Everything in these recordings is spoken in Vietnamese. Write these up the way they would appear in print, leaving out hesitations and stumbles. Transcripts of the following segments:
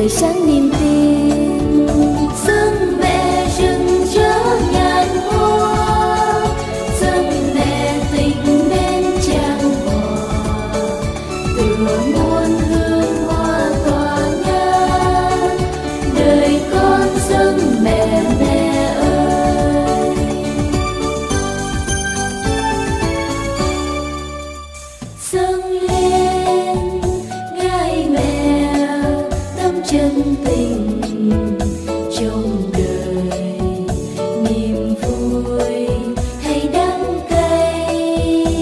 tươi sáng niềm tin. Dâng mẹ rừng rỡ ngàn hoa, dâng mẹ tình nên trang hòa, tựa muôn hương hoa tỏa ngát. Đời con dâng mẹ, mẹ ơi. Dâng lên ngài mẹ tâm chân tình trong đời, niềm vui hay đắng cay.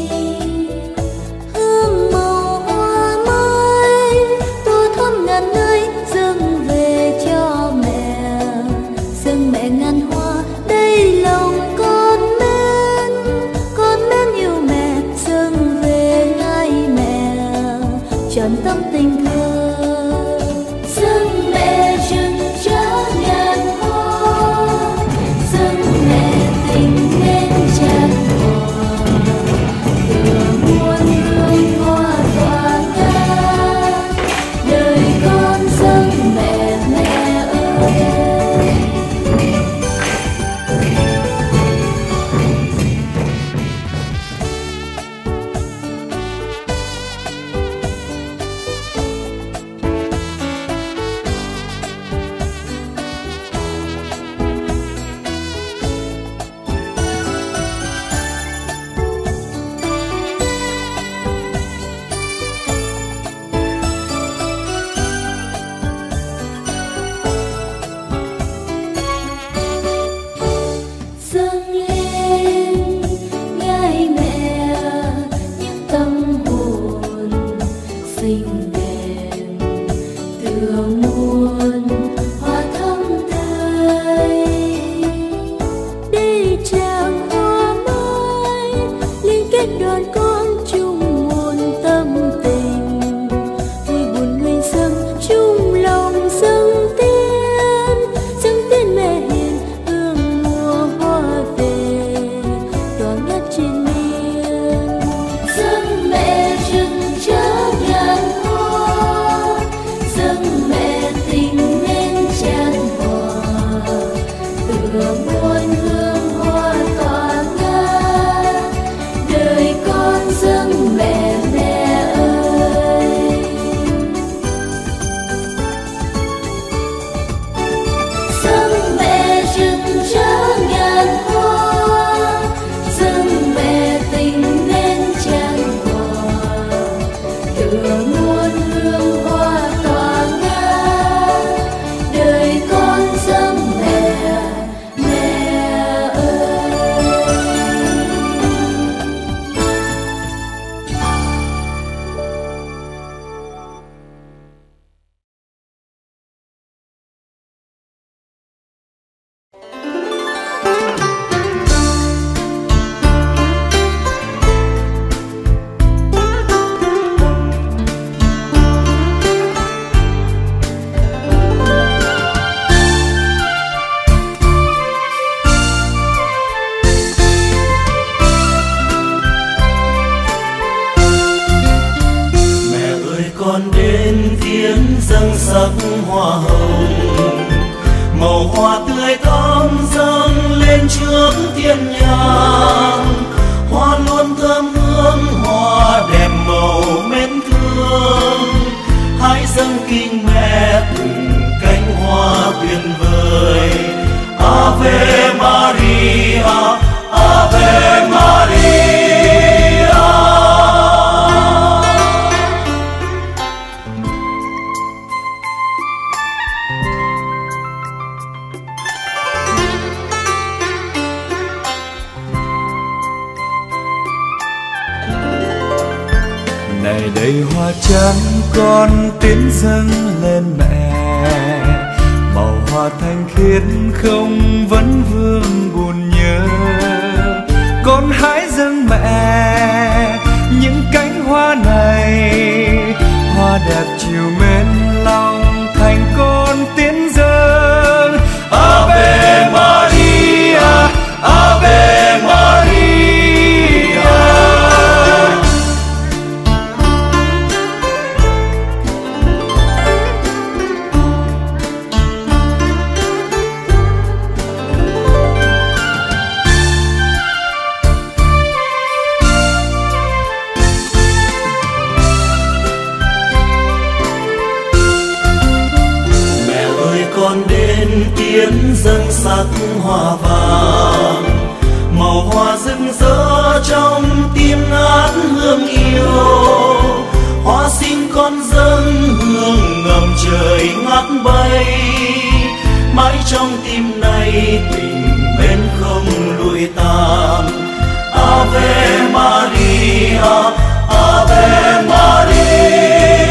Hương màu hoa mới tô thắm ngàn nơi, dâng về cho mẹ, dâng mẹ ngàn hoa. Đây lòng con mến yêu mẹ, dâng về ngài mẹ trọn tâm tình thương. Dâng mẹ rừng rỡ ngàn hoa, dâng mẹ tình nên tràn hòa, tựa muôn hương hoa tỏa ngát. Đời con dâng mẹ, mẹ ơi. Dâng lên ngài mẹ những tâm hồn xinh đẹp, tựa muôn hoa thắm tươi. Đây tràng hoa mới liên kết đoàn con chung muôn tâm tình, vui buồn nguyện dâng chung lòng dâng tiên mẹ hiền. Hương mùa hoa về tỏa ngát trên miên. Dâng mẹ rừng rỡ ngàn hoa, dâng mẹ tình nên tràn hòa, tựa muôn hương hoa tỏa ngát. Đời con dâng mẹ, mẹ ơi. Dâng mẹ rừng rỡ ngàn hoa, dâng mẹ tình nên tràn hòa, tựa muôn hương hoa tỏa ngát. Đời con dâng mẹ, mẹ ơi. Mẹ ơi con đến viếng dâng sắc hoa hồng, màu hoa tươi thắm dâng lên trước thiên nhang. Hoa luôn thơm hương, hoa đẹp màu mến thương. Hãy dâng kính mẹ từng cánh hoa tuyệt vời. Ave Maria, Ave Maria. Này đây hoa trắng con tiến dâng lên mẹ, màu hoa thanh khiết không vấn vương buồn nhớ. Con hãy dâng mẹ những cánh hoa này, hoa đẹp chiều mến lòng thành con tiến dâng. Ave Maria, Ave Maria. hiến dâng sắc hoa vàng, màu hoa rực rỡ trong tim ngát hương yêu. Hoa xin con dâng hương ngầm trời ngát bay, mãi trong tim này tình mến không lụi tàn. Ave Maria, Ave Maria.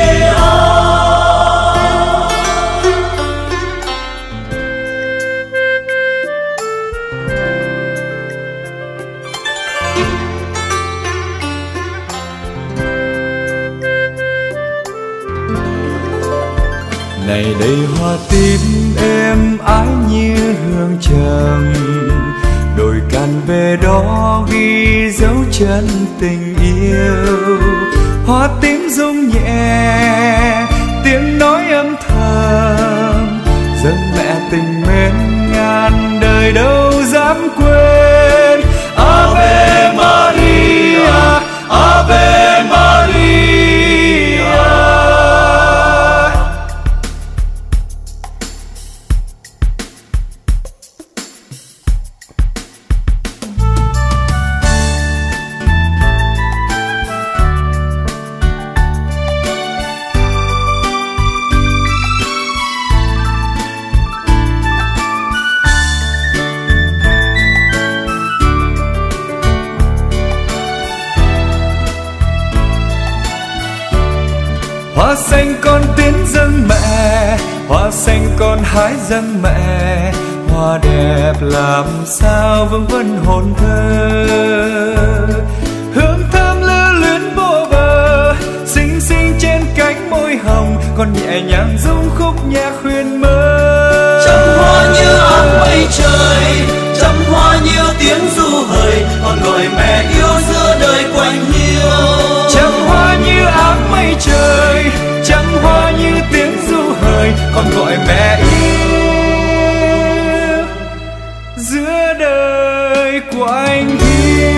Này đây hoa tím êm ái như hương trầm, đồi cạn về đó ghi dấu chân tình yêu. Hoa tím rung nhẹ tiếng nói âm thầm, dâng mẹ tình mến ngàn đời đâu dám quên. Ave Maria, Ave Maria. Hoa xanh con tiến dâng mẹ, hoa xanh con hái dâng mẹ. Hoa đẹp làm sao vương vấn hồn thơ, hương thơm lưu luyến vô bờ, xinh xinh trên cánh môi hồng. Con nhẹ nhàng rung khúc nhạc khuyên mơ. Trăm hoa như áng mây trời, trăm hoa như tiếng ru hời, con gọi mẹ yêu giữa đời quạnh hiu. Trăm hoa như áng mây trời, trăm hoa như tiếng ru hời, con gọi mẹ yêu giữa đời quạnh hiu.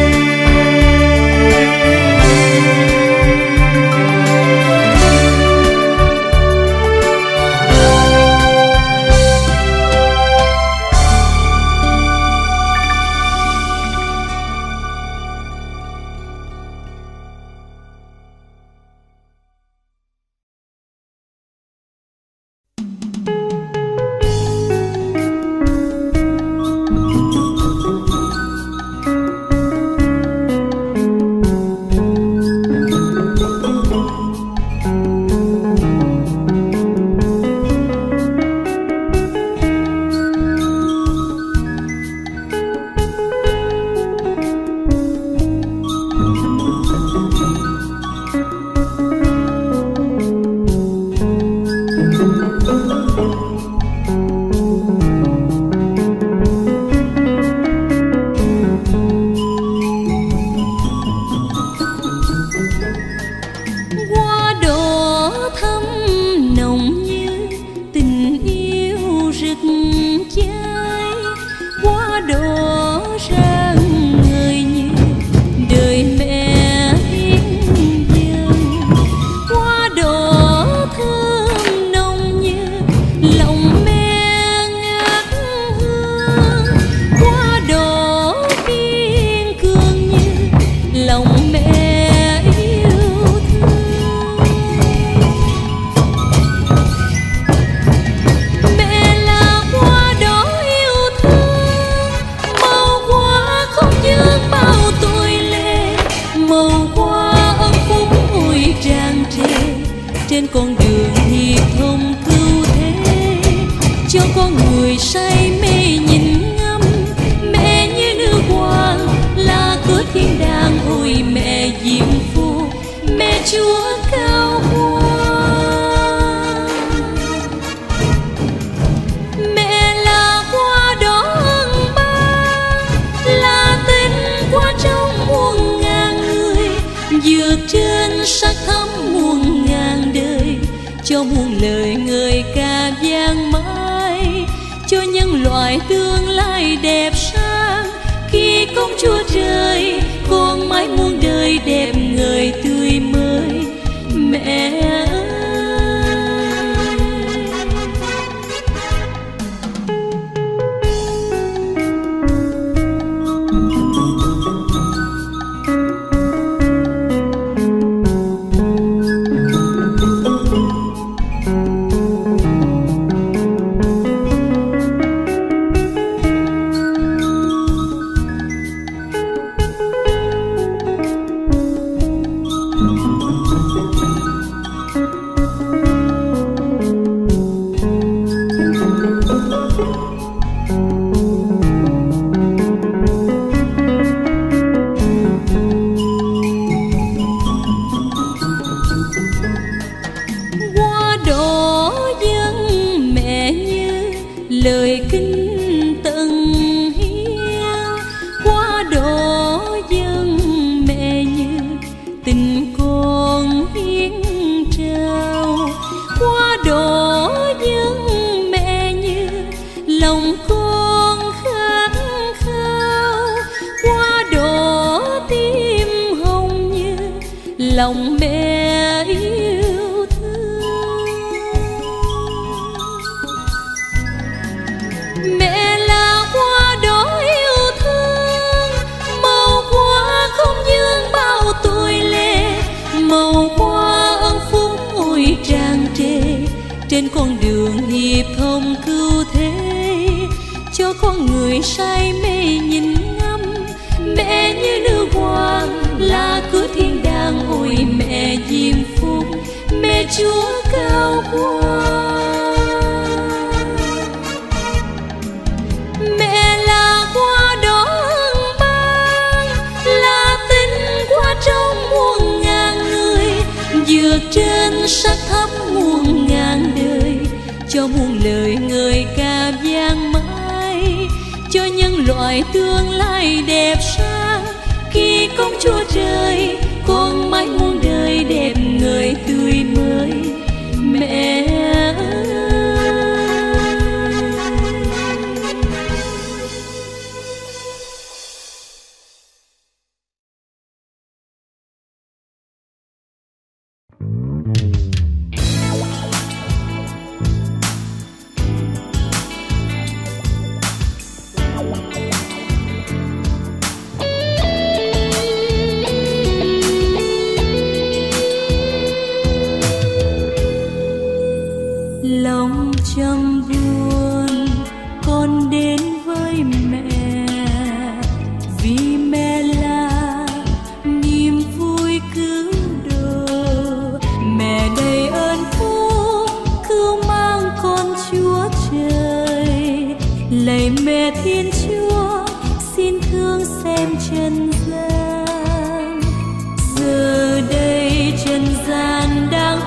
trên con đường hiệp thông cứu thế, cho con người say mê nhìn ngắm mẹ như nữ hoàng là cửa thiên đàng. Ôi mẹ diệu phù, mẹ Chúa cao hoa, mẹ là hoa đỏ hương ban, là tên qua trong muôn ngàn người, dược trên sắc thắm muôn ngàn đời, cho muôn lời người ca vang mãi, cho nhân loại tương lai đẹp sang. Khi công chúa trời con mãi muôn đời đẹp người tươi mới. Mẹ ơi, lời kinh tận hiến, qua đó dâng mẹ như tình con hiến trao, qua đó dâng mẹ như lòng con khát khao, qua đó tim hồng như lòng mẹ yêu thương. Mẹ là hoa đỏ yêu thương, màu hoa không vương bao tuổi lệ, màu hoa ân phúc ôi tràn trề trên con đường hiệp thông cứu thế, cho con người say mê nhìn ngắm. Mẹ như nữ hoàng là cửa thiên đàng, ôi mẹ diêm phúc, mẹ Chúa cao quý. Mẹ là hoa đỏ hân ban, là tình qua trong muôn ngàn người, vượt trên sắc thấp muôn ngàn đời, cho muôn lời người ca vang mãi, cho nhân loại tương lai đẹp sang. Khi công Chúa trời con mãi muôn đời đẹp người tươi mới. Mẹ lòng trầm buồn con đến với mẹ, vì mẹ là niềm vui cứu độ. Mẹ đầy ơn phúc cứu mang con Chúa trời, lạy mẹ Thiên Chúa xin thương xem trần gian. Giờ đây trần gian đang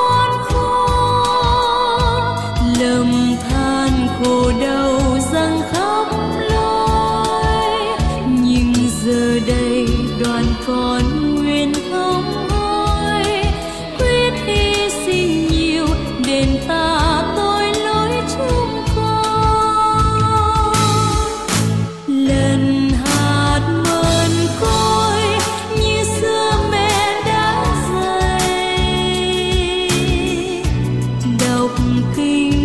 lầm than khổ đau dâng khắp lối, nhưng giờ đây đoàn con nguyện không hối, quyết hy sinh nhiều đền ta tội lỗi chúng con. Lần hạt mơn côi như xưa mẹ đã dạy, đọc kinh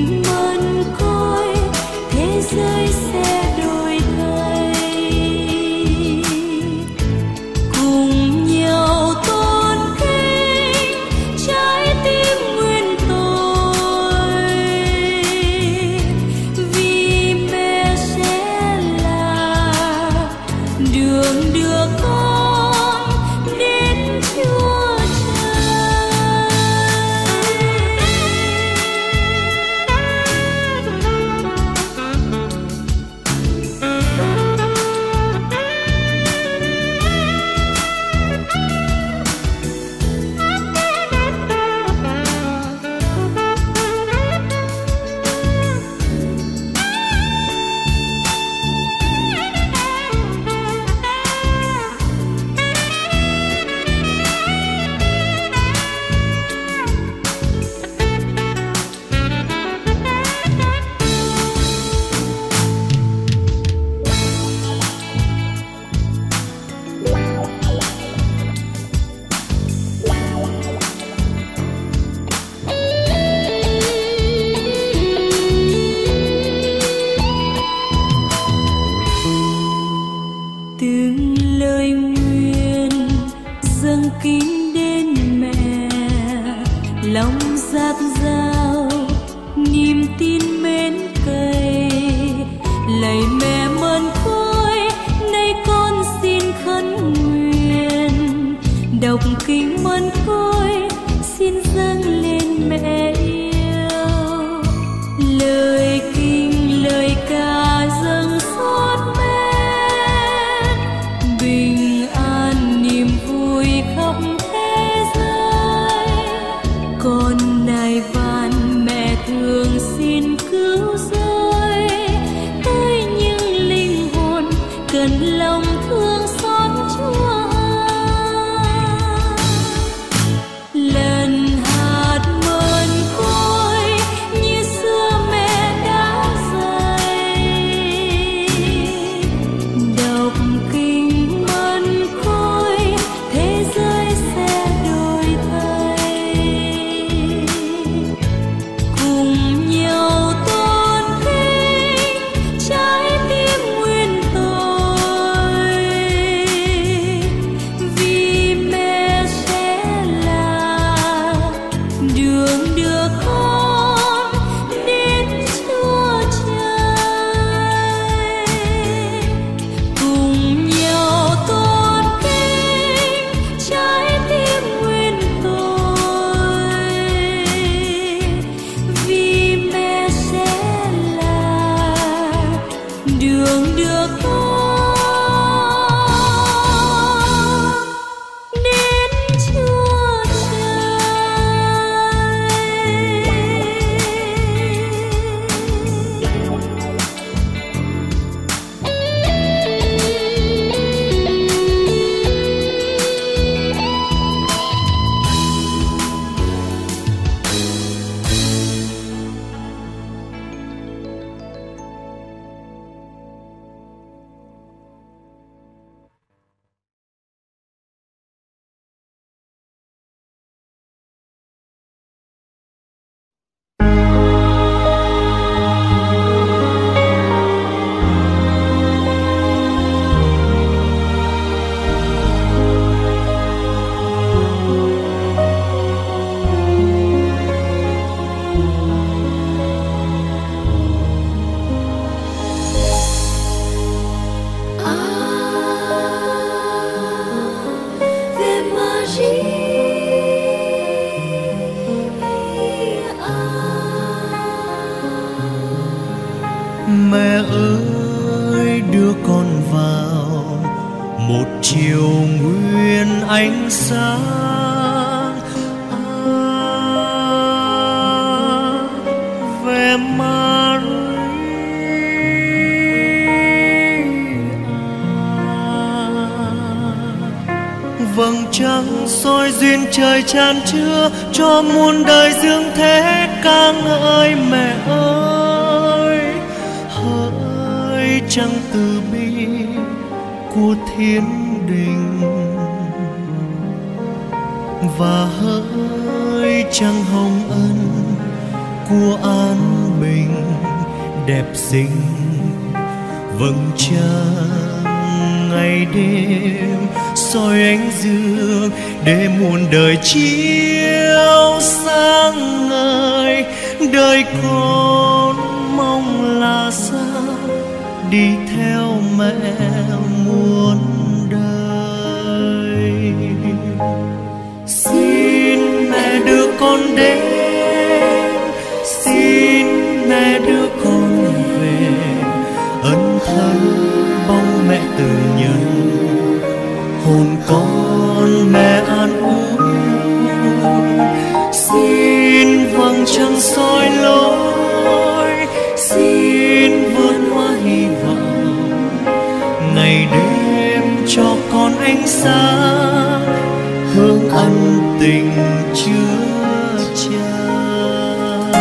giới sẽ đổi thay, cùng nhau tôn kính trái tim nguyên tội, vì mẹ sẽ là đường đưa con đến Chúa trời. Từng lời nguyện dâng kính đến mẹ, lòng dạt dào niềm tin mến cậy, lạy mẹ mơn khối nay con xin khấn nguyện, đọc kinh mơn khối xin dâng lên mẹ yêu. Lời kinh lời ca dâng suốt bình an niềm vui khắp thế giới. Con nài van mẹ thương xin Mẹ ơi đưa con vào một chiều nguyên ánh sáng, về Maria. Vầng trăng soi duyên trời chan chứa cho muôn đời dương thế ca ngợi mẹ ơi. Hỡi trăng từ bi của thiên đình, và hỡi trăng hồng ân của an bình đẹp xinh. Vầng trăng ngày đêm soi ánh dương để muôn đời chiếu sáng ngời. Đời con mong là sao đi theo mẹ muôn đời. Xin mẹ đưa con đến, xin mẹ đưa con về. Ân thân bóng mẹ từ nhân, hồn con mẹ an ủi. Xin vầng trăng soi lối, xin vườn hoa hy vọng. Ngày đêm cho con ánh sáng, hương ân tình chứa chan.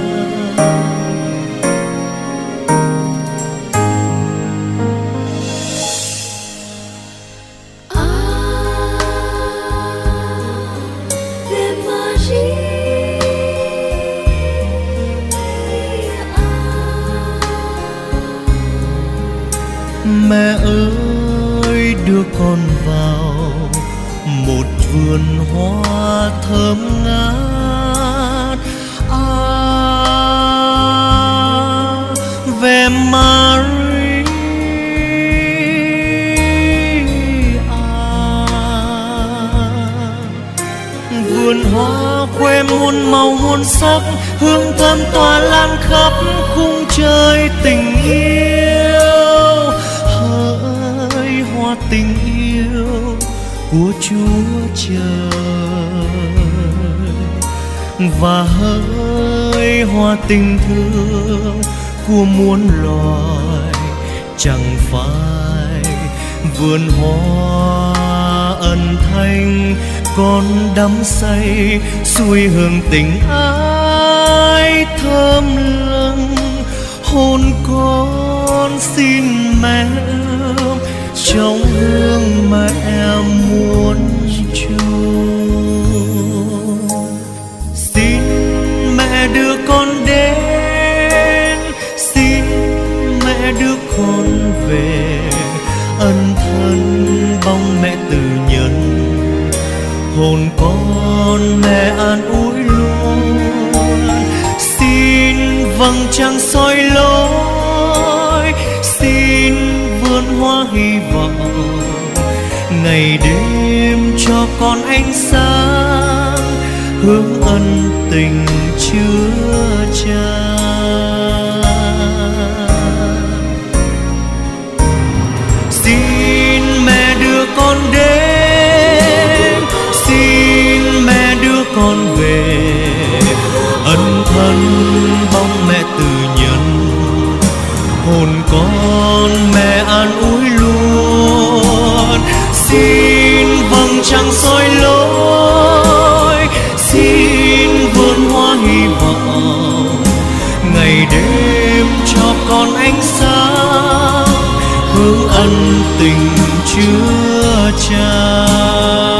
Mẹ ơi đưa con vào một vườn hoa thơm ngát, về Maria. Vườn hoa khoe muôn màu muôn sắc, hương thơm tỏa lan khắp khung trời tình yêu. Hỡi hoa tình yêu của Chúa Trời, và hỡi hoa tình thương của muôn loài. Chẳng phải vườn hoa ân thanh con đắm say, xuôi hương tình ai thơm lừng. Hồn con xin mẹ ôm trong hương mẹ muôn chốn. Xin mẹ đưa con đến, xin mẹ đưa con về. Ân thân bóng mẹ từ nhân, hồn con mẹ an ủi luôn. Xin vầng trăng soi lối, xin vườn hoa hy vọng. Ngày đêm cho con ánh sáng, hương ân tình chứa chan. Xin mẹ đưa con đến, xin mẹ đưa con về. Ân thân bóng mẹ từ nhân, hồn con mẹ an ủi luôn. Xin vầng trăng soi lối, xin vườn hoa hy vọng. Ngày đêm cho con ánh sáng, hương ân tình chứa chan.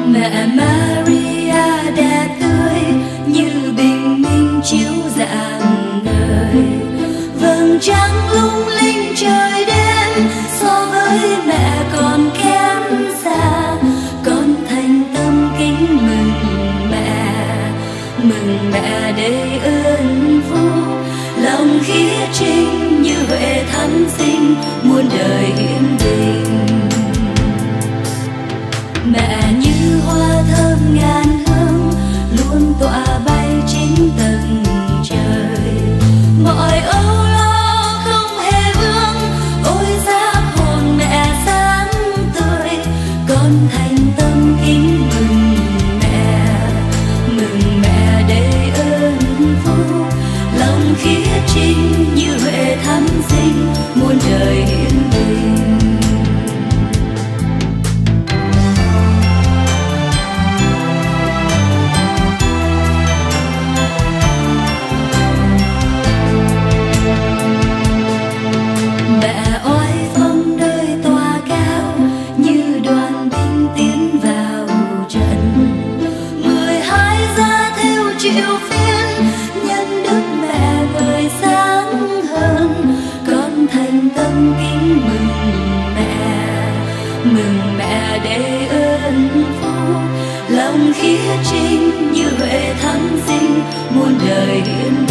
Mẹ Maria đẹp tươi như bình minh chiếu rạng ngời, vầng trăng lung linh trời đêm so với mẹ còn kém xa. Con thành tâm kính mừng mẹ đầy ơn phúc, lòng khiết trinh như huệ thắm sinh muôn đời yên bình. Mẹ như hoa thơm ngàn hương luôn tỏa bay chín tầng trời, mọi âu lo không hề vương, ôi giác hồn mẹ sáng tươi. Con thành tâm kính mừng mẹ đầy ơn phúc, lòng khiết trinh như huệ thắm sinh muôn đời yên bình. Triệu phiên nhân đức mẹ người sáng hơn, con thành tâm kính mừng mẹ đầy ơn phúc, lòng khiết trinh như huệ thắm sinh muôn đời yên